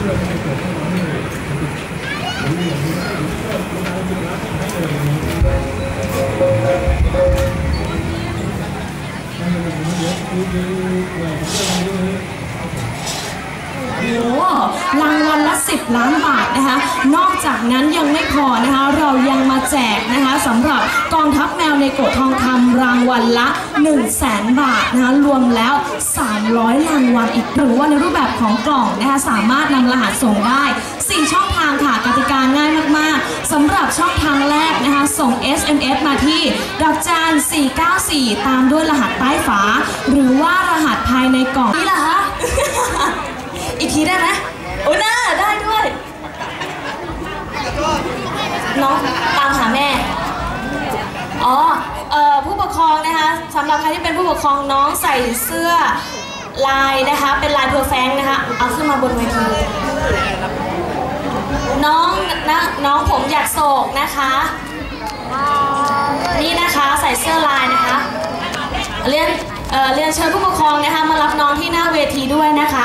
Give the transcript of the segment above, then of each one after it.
รางวัลละ10 ล้านบาทนะคะนอกจากนั้นยังไม่พอนะคะเรายังมาแจกนะคะสำหรับกองทัพแมวในโกะทองคำรางวัลละ 100,000 บาทนะคะรวมแล้ว300รางวัลอีกหรือว่าในรูปแบบของกล่องนะคะสามารถนำรหัสส่งได้4ช่องทางค่ะกติกาง่ายมากๆสำหรับช่องทางแรกนะคะส่ง SMS มาที่*494ตามด้วยรหัสใต้ฝาหรือว่ารหัสภายในกล่องนี่แหละคะ อีกทีได้ไหมโอ้น่าได้ด้วยน้องตามหาแม่อ๋อผู้ปกครองนะคะสำหรับใครที่เป็นผู้ปกครองน้องใส่เสื้อลายนะคะเป็นลายเพอร์แฟงนะคะเอาขึ้นมาบนเวทีน้องผมอยากโศกนะคะนี่นะคะใส่เสื้อลายนะคะเรียนเชิญผู้ปกครองนะคะมารับน้องที่หน้าเวทีด้วยนะคะ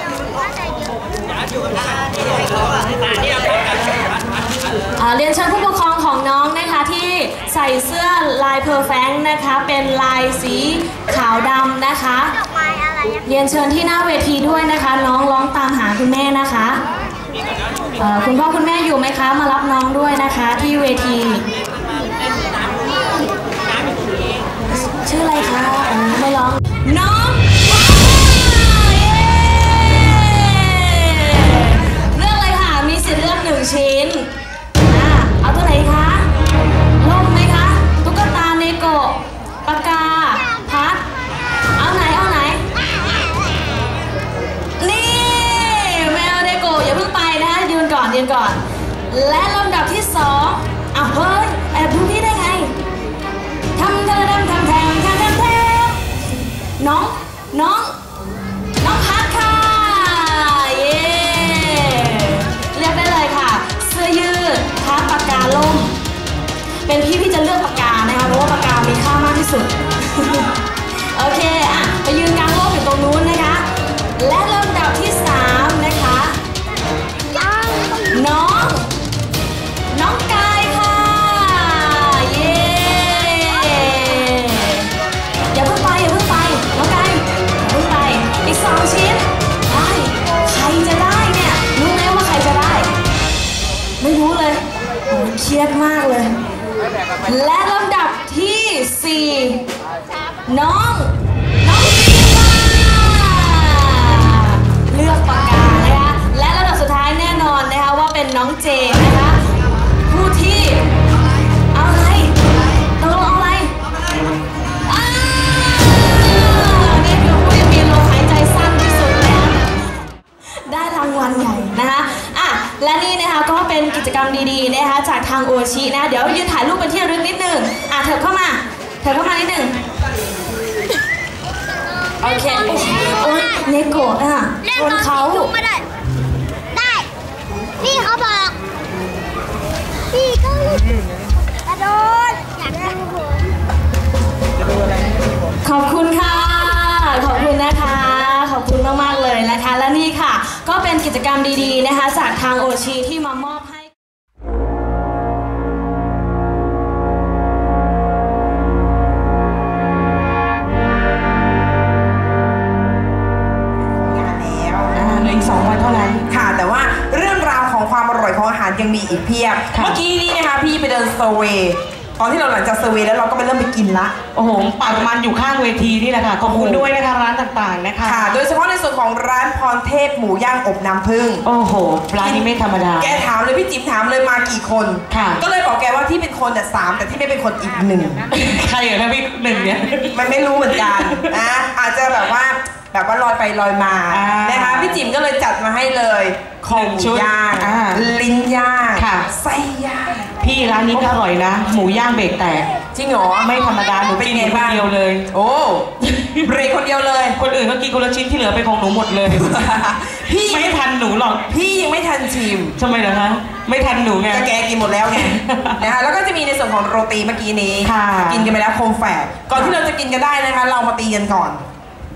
เรียนเชิญผู้ปกครองของน้องนะคะที่ใส่เสื้อลายเพอร์แฟงนะคะเป็นลายสีขาวดำนะคะเรียนเชิญที่หน้าเวทีด้วยนะคะน้องร้องตามหาคุณแม่นะคะคุณพ่อคุณแม่อยู่ไหมคะมารับน้องด้วยนะคะที่เวทีชื่ออะไรคะไม่ร้องน้องเลือกเลยค่ะมีสิทธิ์เลือก1 ชิ้นเอาตัวไหนคะล่มไหมคะตุ๊กตาเนโกะปากกาพัดเอาไหนนี่แมวเนโกะอย่าเพิ่งไปนะยืนก่อนและลำดับที่2เฮ้ยแอบดูพี่ได้ไงทำน้องพัดค่ะเย้เลือกได้เลยค่ะเสื้อยืดพัดปากกาล่มเป็นพี่จะเลือกปากกานะคะเพราะว่าปากกามีค่ามากที่สุด โอเคไปยืนกลางร่มอยู่ตรงนู้นนะคะและลำดับที่3นะคะน้องกายค่ะเย้อย่าเพิ่งไปน้องกายอย่าเพิ่งไปอีก2 ชิ้นใครจะได้เนี่ยรู้ไหมว่าใครจะได้ไม่รู้เลยโอ้เครียดมากเลยและลำดับที่4น้องจีค่ะเลือกปากกานะคะและลำดับสุดท้ายแน่นอนนะคะว่าเป็นน้องเจนะคะผู้ที่เอาอะไรตกลงเอาอะไรนี่คือผู้ที่มีลมหายใจสั้นที่สุดแล้วได้รางวัลใหญ่นะคะและนี่นะคะก็เป็นกิจกรรมดีๆนะคะจากทางโอชินะเดี๋ยวยืนถ่ายรูปเป็นที่ระลึกนิดนึงเธอเข้ามานิดนึงโอเคโอ้ยเนโกะโดนเขาได้พี่เขาบอกพี่ก็กระโดดอยากดูผมขอบคุณค่ะขอบคุณนะคะขอบคุณมากๆเลยนะคะและนี่ค่ะก็เป็นกิจกรรมดีๆนะคะจากทางโอชิที่มามอบให้ 2 วันเท่านั้นค่ะแต่ว่าเรื่องราวของความอร่อยของอาหารยังมีอีกเพียบเมื่อกี้นี้นะคะพี่ไปเดินเซอร์เวย์ตอนที่เราหลังจากเซอร์เวย์แล้วเราก็ไปเริ่มไปกินละโอ้โหปากมันอยู่ข้างเวทีนี่แหละค่ะขอบคุณด้วยนะคะร้านต่างๆนะคะค่ะโดยเฉพาะในส่วนของร้านพรเทพหมูย่างอบน้ำผึ้งโอ้โหร้านนี้ไม่ธรรมดาแกถามเลยพี่จิ๋มถามเลยมากี่คนค่ะก็เลยบอกแกว่าที่เป็นคนแต่3แต่ที่ไม่เป็นคนอีก1 ใครเหรอนะพี่1เนี่ยมันไม่รู้เหมือนกันนะอาจจะแบบว่าลอยไปลอยมานะคะพี่จิ๋มก็เลยจัดมาให้เลยคอหมูย่างลิ้นย่างไส้ย่างพี่ร้านนี้ก็อร่อยนะหมูย่างเบรกแตกจริงเหรอไม่ธรรมดาหนูกินคนเดียวเลยโอ้เบรกคนเดียวเลยคนอื่นก็กินคนละชิ้นที่เหลือเป็นของหนูหมดเลยพี่ไม่ทันหนูหรอกพี่ยังไม่ทันชิมทำไมเหรอคะไม่ทันหนูไงแกกินหมดแล้วไงนะคะแล้วก็จะมีในส่วนของโรตีเมื่อกี้นี้กินกันไปแล้วโคมแฝกก่อนที่เราจะกินกันได้นะคะเรามาตีกันก่อน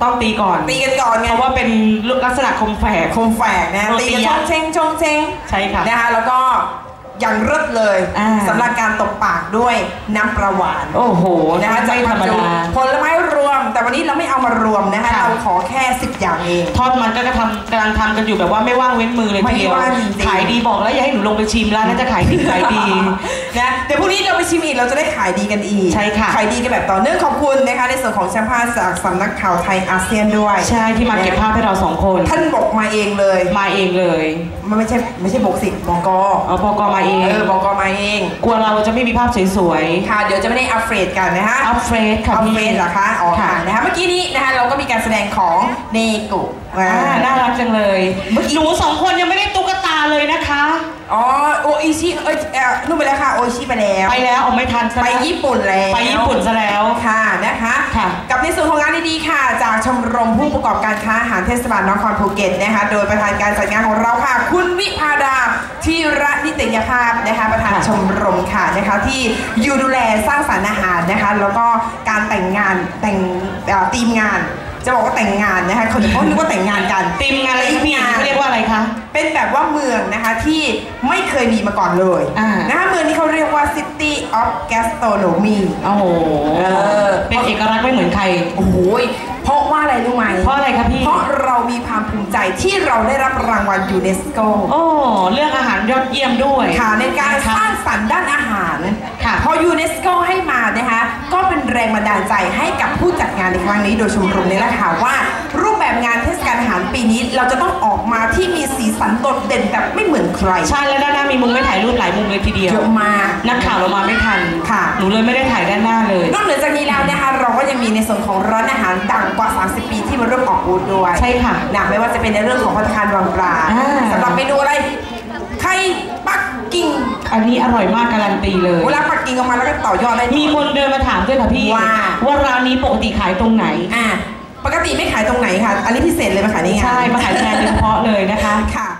ต้องตีก่อนตีกันก่อนไงเพราะว่าเป็นลักษณะคมแฝกคมแฝกนะตีกันช่องเชงช่องเชงใช่ค่ะนะคะแล้วก็อย่างเลิศเลยสำหรับการตบปากด้วยน้ำปลาหวานโอ้โหนะคะจากไม่ธรรมดาผลไม้รวมแต่วันนี้เราไม่เอามารวมนะคะเราขอแค่10อย่างเองทอดมันก็กำลังทำกันอยู่แบบว่าไม่ว่างเว้นมือเลยทีเดียวไม่ว่างจริงๆขายดีบอกแล้วอย่าให้หนูลงไปชิมร้านน่าจะขายดีขายดีนะเดี๋ยวพรุ่งนี้เราไปชิมอีกเราจะได้ขายดีกันอีกใช่ค่ะขายดีกันแบบต่อเนื่องขอบคุณนะคะในส่วนของแชมป์ภาพจากสำนักข่าวไทยอาเซียนด้วยใช่ที่มาเก็บภาพให้เรา2 คนท่านบอกมาเองเลยมาเองเลยมันไม่ใช่บกสิบกเอาบกมาเองบกมาเองกลัวเราจะไม่มีภาพสวยๆค่ะเดี๋ยวจะไม่ได้อัปเกรดกันนะฮะอัพเฟรชค่ะอัปพี่เกรดเหรอคะอ๋อค่ะนะคะเมื่อกี้นี้นะคะเราก็มีการแสดงของเนโกะน่ารักจังเลยหนู2 คนยังไม่ได้ตุ๊กตาเลยนะคะอ๋อโออิชินู่นไปแล้วค่ะโออิชิไปแล้วไปแล้วเอาไม่ทันซะไปญี่ปุ่นแล้วไปญี่ปุ่นซะแล้วค่ะนะคะค่ะกับในส่วนของงานดีๆค่ะ จากชมรมผู้ประกอบการค้าอาหารเทศบาลนครภูเก็ตนะคะโดยประธานการจัดงานของเราค่ะ คุณวิภาดาธีระนิตยภาพนะคะประธานชมรมค่ะนะคะที่อยู่ดูแลสร้างสรรค์อาหารนะคะแล้วก็การแต่งงานทีมงานจะบอกว่าแต่งงานนะคะคนอื่นเขานึกว่าแต่งงานกันทีมงานอะไรพี่เขาเรียกว่าอะไรคะเป็นแบบว่าเมืองนะคะที่ไม่เคยมีมาก่อนเลยนะคะเมืองนี้เขาเรียกว่า City of Gastronomy โอ้โหเป็นเอกลักษณ์ไม่เหมือนใครโอ้โหเพราะว่าอะไรรู้ไหมเพราะอะไรคะพี่เพราะเรามีความภูมิใจที่เราได้รับรางวัลยูเนสโกโอ้เรื่องอาหารยอดเยี่ยมด้วยค่ะในการสร้างสรรค์ด้านอาหารค่ะพอยูเนสโกให้มานะคะก็เป็นแรงบันดาลใจให้กับผู้จัดงานในครั้งนี้โดยชมรมนี้แหละค่ะว่ารูปแบบงานเทศกาลอาหารปีนี้เราจะต้องออกมาที่มีสีสันโดดเด่นแบบไม่เหมือนใครใช่แล้วด้านหน้ามีมุมไม่ถ่ายรูปหลายมุมเลยทีเดียวเยอะมากนักข่าวเรามาไม่ทันค่ะหนูเลยไม่ได้ถ่ายด้านหน้าเลยนอกเหนือจากนี้แล้วนะคะเราก็ยังมีในส่วนของร้านอาหารดังกว่า 30 ปีที่มาร่วมออกบูธด้วยใช่ค่ะนะไม่ว่าจะเป็นในเรื่องของภัตตาคารวังปลาสำหรับเมนูอะไรไข่ปักกิ่งอันนี้อร่อยมากการันตีเลยเวลาปักกิ่งออกมาแล้วก็ต่อยอดได้มีคนเดินมาถามด้วยค่ะพี่ ว่าร้านนี้ปกติขายตรงไหนปกติไม่ขายตรงไหนค่ะอันนี้พิเศษเลยมาขายนี่ไงใช่มาขายแทนโดยเฉพาะเลยนะคะค่ะ